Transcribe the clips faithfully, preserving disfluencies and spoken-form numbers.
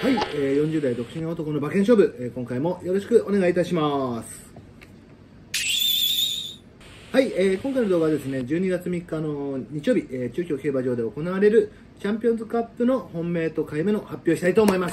はい、えー、よんじゅう代独身男の馬券勝負、えー、今回もよろしくお願いいたします。はい、えー、今回の動画はですね、じゅうにがつみっかの日曜日、えー、中京競馬場で行われるチャンピオンズカップの本命と買い目の発表したいと思います。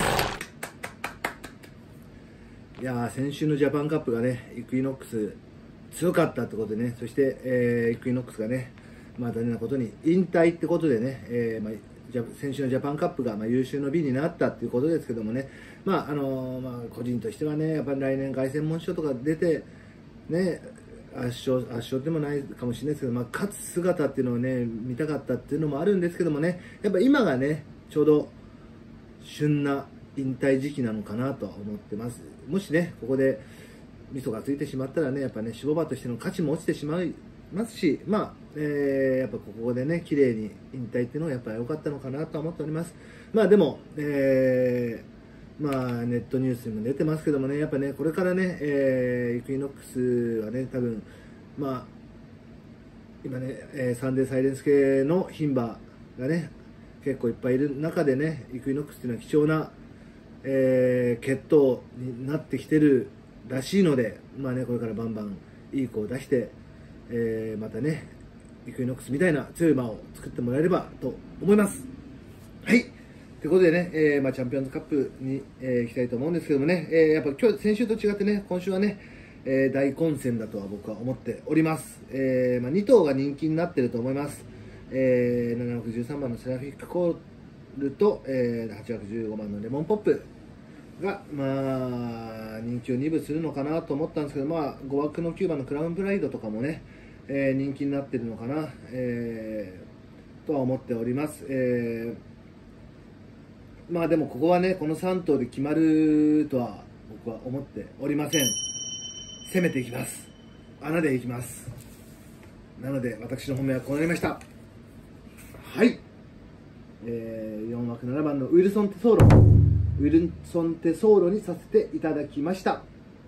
いやー、先週のジャパンカップがね、イクイノックス強かったってことでね、そして、えー、イクイノックスがね、まあ残念なことに引退ってことでね、えーまあ先週のジャパンカップがまあ優秀の美になったということですけどもね、まああのまあ、個人としてはね、やっぱり来年、凱旋門賞とか出て、ね、圧勝、圧勝でもないかもしれないですけど、まあ、勝つ姿っていうのをね、見たかったっていうのもあるんですけどもね、やっぱ今がね、ちょうど旬な引退時期なのかなとは思ってます。もしね、ここで味噌がついてしまったらね、やっぱね、脂肪馬としての価値も落ちてしまいますし、まあ、えー、やっぱここでね、綺麗に引退っていうのはやっぱり良かったのかなと思っております。まあでも、えー、まあネットニュースにも出てますけどもね、やっぱね、これからね、えー、イクイノックスはね、多分、まあ、今ね、えー、サンデーサイレンス系の牝馬がね、結構いっぱいいる中でね、イクイノックスっていうのは貴重な、えー、血統になってきてるらしいので、まあね、これからバンバンいい子を出して、えー、またね、イクイノックスみたいな強い馬を作ってもらえればと思います。はい。ということでね、えーまあ、チャンピオンズカップに、えー、行きたいと思うんですけどもね、えー、やっぱ今日、先週と違ってね、今週はね、えー、大混戦だとは僕は思っております。えーまあ、に頭が人気になっていると思います。えー、ななばんじゅうさんばんのセラフィックコールと、えー、はちばんじゅうごばんのレモンポップが、まあ、人気をにぶするのかなと思ったんですけど、まあ、ご枠のきゅうばんのクラウンプライドとかもね、えー、人気になっているのかな、えー、とは思っております。えー、まあでもここはね、このさん頭で決まるとは僕は思っておりません。攻めていきます。穴でいきます。なので私の本命はこうなりました。はい、えー、よん枠ななばんのウィルソンテソーロウィルソンテソーロにさせていただきました。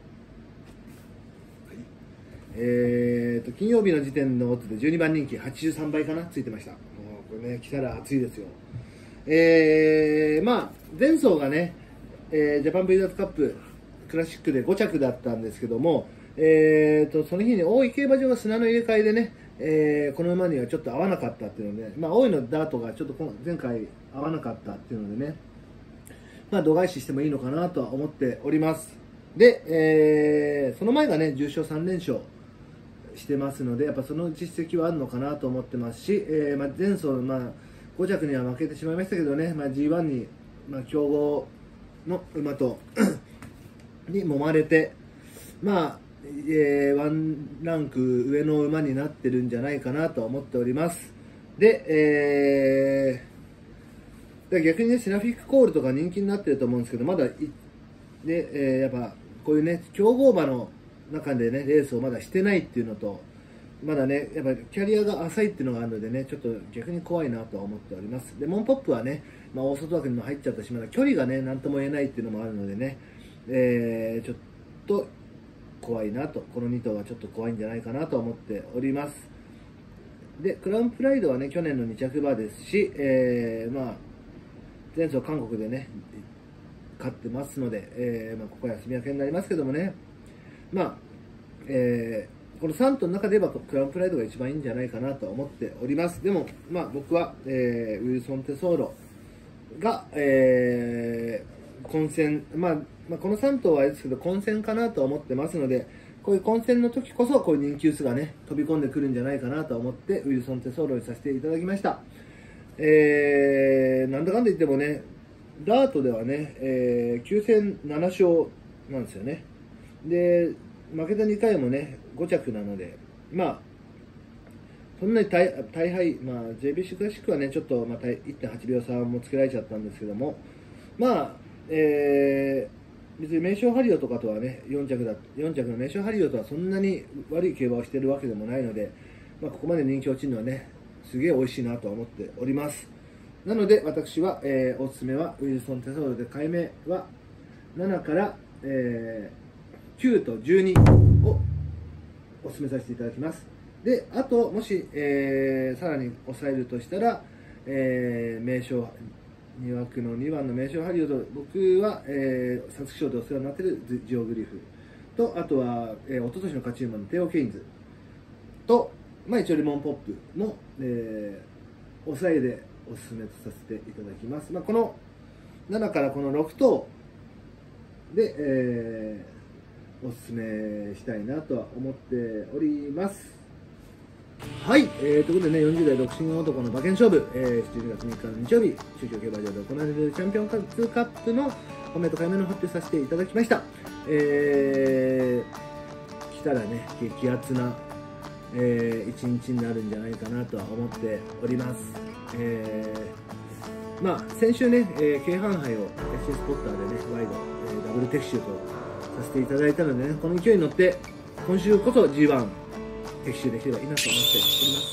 えーと金曜日の時点のオッズでじゅうにばん人気はちじゅうさんばいかな、ついてました。もうこれね、来たら熱いですよ。えー、まあ前走がね、えー、ジャパンブリーダーズカップクラシックでご着だったんですけども、えーとその日に大井競馬場が砂の入れ替えでね、えー、この馬にはちょっと合わなかったっていうので、まあ、大井のダートがちょっと前回合わなかったっていうのでね、まあ、度外視してもいいのかなとは思っております。で、えー、その前がね、重賞さんれんしょうしてますので、やっぱその実績はあるのかなと思ってますし、えーまあ、前走、まあ、ご着には負けてしまいましたけどね、まあ、ジーワン に、まあ、強豪の馬とに揉まれて、まあ、えー、ワンランク上の馬になってるんじゃないかなと思っております。で、えー、で逆にね、セラフィックコールとか人気になってると思うんですけど、まだい、で、えー、やっぱこういうね、強豪馬の中でね、レースをまだしてないっていうのと、まだね、やっぱりキャリアが浅いっていうのがあるのでね、ちょっと逆に怖いなとは思っております。レモンポップはね、まあ、大外枠にも入っちゃったし、まだ距離がね、なんとも言えないっていうのもあるのでね、えー、ちょっと怖いなと、このに頭はちょっと怖いんじゃないかなと思っております。で、クラウンプライドはね、去年のに着馬ですし、えー、まあ、前走韓国でね、勝ってますので、えーまあ、ここは休み明けになりますけどもね、まあ、えー、このさん頭の中で言えばクラウンプライドが一番いいんじゃないかなと思っております。でも、まあ、僕は、えー、ウィルソン・テソーロが、えー、混戦、まあ、まあ、このさん頭はあれですけど、混戦かなと思ってますので、こういう混戦の時こそ、こういう人気薄がね、飛び込んでくるんじゃないかなと思って、ウィルソン・テソーロにさせていただきました。えー、なんだかんだ言ってもね、ダートではね、えー、きゅう戦なな勝なんですよね。で、負けたにかいもね、ご着なので、まあ、そんなに大大敗、まあ、ジェイビーシー クラシックはね、ちょっとまた いってんはちびょう差もつけられちゃったんですけども、まあ、えー、別に名称ハリオとかとはね、よん着だ、よん着の名称ハリオとはそんなに悪い競馬をしているわけでもないので、まあ、ここまで人気落ちるのはね、すげえ美味しいなと思っております。なので、私は、えー、おすすめは、ウィルソン・テソーロで、買い目はななから、えー、きゅうとじゅうにをおすすめさせていただきます。で、あと、もし、えー、さらに抑えるとしたら、えー、名称に枠のにばんの名称ハリウッド、僕は、えー、皐月賞でお世話になっているジオグリフと、あとは、えー、一昨年の勝ち馬のテオ・ケインズと、まあ、一応リモンポップも、えー、抑えでおすすめとさせていただきます。まあ、このななからこのろく頭で、えー、おすすめしたいなとは思っております。はい、えー、ということでね、よんじゅう代独身男の馬券勝負、えー、じゅうにがつみっかの日曜日、中京競馬場で行われるチャンピオンカップのコメント解明の発表させていただきました。えー、来たらね、激アツな、えー、一日になるんじゃないかなとは思っております。えー、まあ、先週ね、えー、京阪杯を エスシー スポッターでね、ワイド、えー、ダブル的中とさせていただいたのでね、この勢いに乗って、今週こそ ジーワン、的中できればいいなと思っております。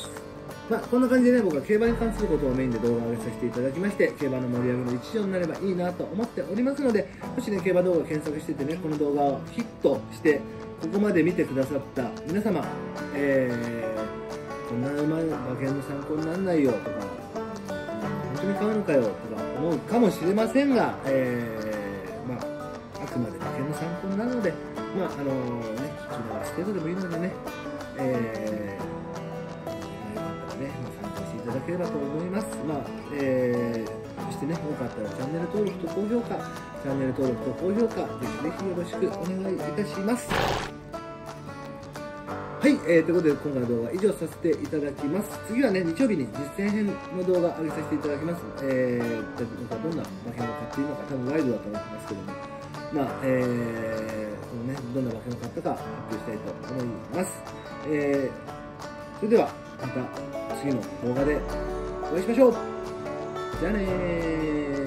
まあ、こんな感じでね、僕は競馬に関することをメインで動画を上げさせていただきまして、競馬の盛り上げの一助になればいいなと思っておりますので、もしね、競馬動画を検索しててね、この動画をヒットして、ここまで見てくださった皆様、えー、こんな馬馬券の参考にならないよとか、本当に買うのかよとか思うかもしれませんが、えー、まあ、あくまで馬券の参考になるので、まあ、あのー、ね、聞き流す程度でもいいのでね、えー、よかったらね、参加していただければと思います。まあ、えー、そしてね、よかったらチャンネル登録と高評価、チャンネル登録と高評価、ぜひぜひよろしくお願いいたします。はい、えー、ということで今回の動画は以上させていただきます。次はね、日曜日に実践編の動画を上げさせていただきます。えー、どんな馬券を買っているのか、多分ワイドだと思ってますけども、まあ、えー、そのね、どんな馬券を買ったか発表したいと思います。えー、それではまた次の動画でお会いしましょう。じゃあねー。